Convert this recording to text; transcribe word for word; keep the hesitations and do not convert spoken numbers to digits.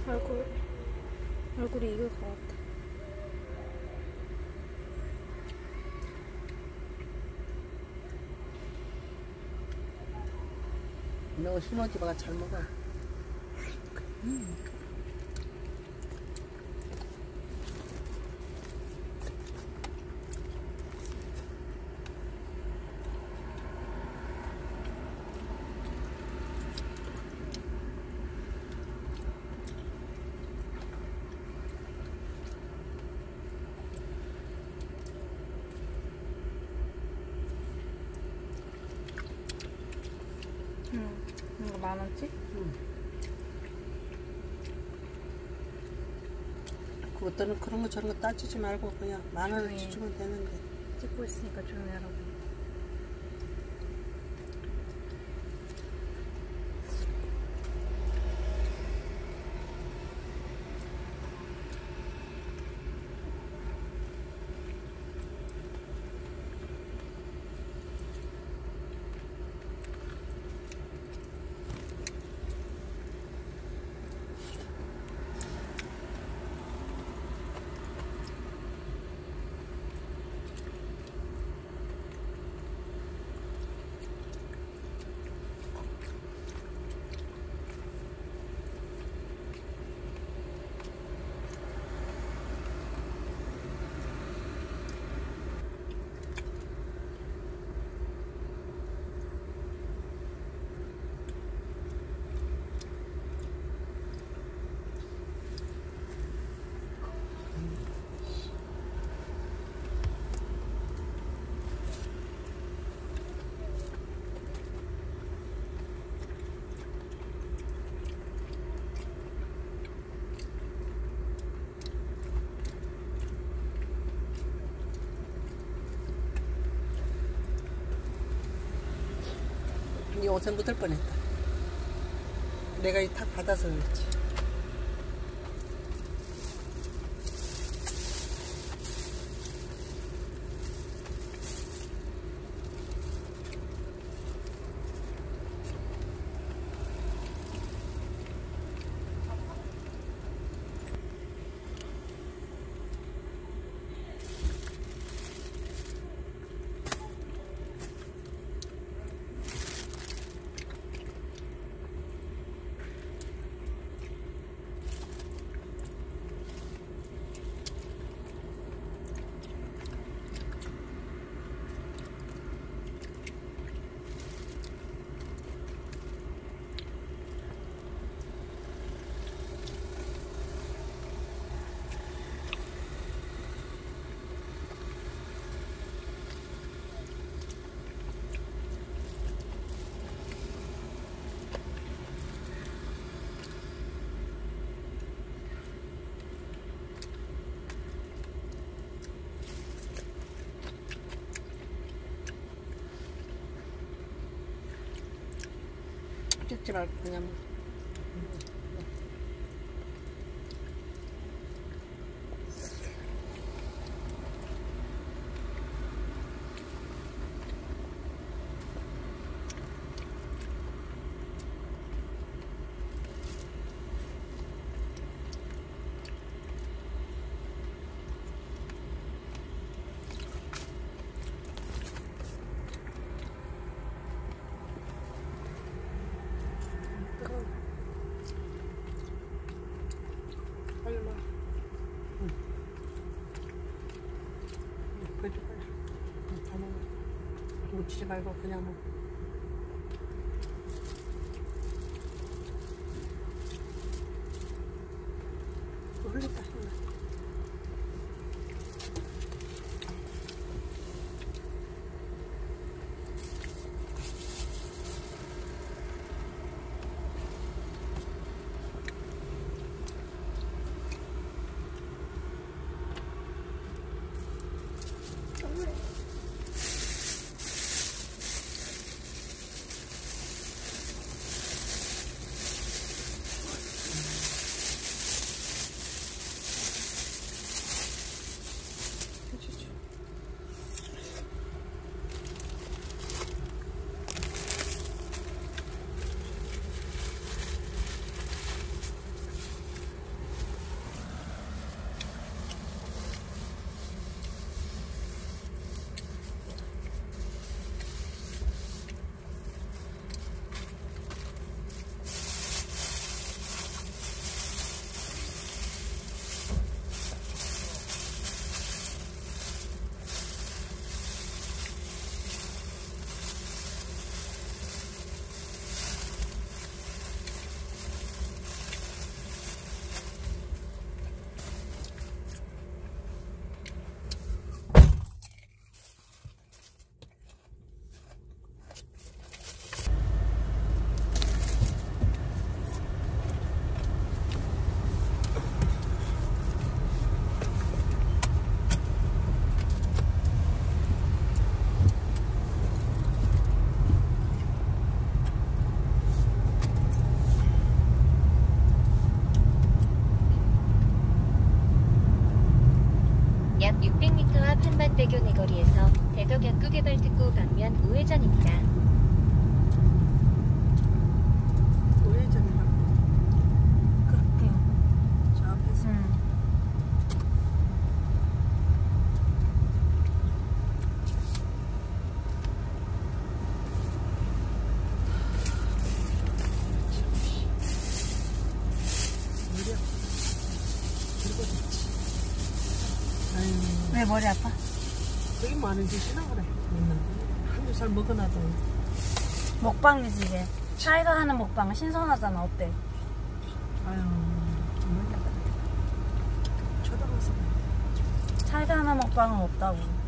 얼굴, 얼굴이 익을 것 같아. 너 심어지마가 잘 먹어. 음. 응, 이거 만 원치? 응. 그것들은 그런 거 저런 거 따지지 말고 그냥 만 원어치 네. 주면 되는데. 찍고 있으니까 조용히 하라고. 네 옷에 묻을 뻔했다. 내가 이 탁 받아서 그렇지. 찍지 말고 그냥 먹어. 빨리 먹어. 응. 응, 빨리 빨리. 응, 다 먹어. 묻히지 말고 그냥 먹어. 흘렸다, 흘러. 약 육백 미터 앞 한반대교 내거리에서 대덕 약구개발 특구 방면 우회전입니다. 우회전이라고. 그렇게. 저 앞에서. 응. 머리 아파. 그리고 좋지. 아유, 왜 머리 아파? 되게 많은 짓이나 그래. 맨날. 한두 살 먹어놔도. 먹방이지 이제. 차이가 하는 먹방 신선하잖아. 어때? 아유, 정말. 쳐다봐서. 차이가 하는 먹방은 없다고.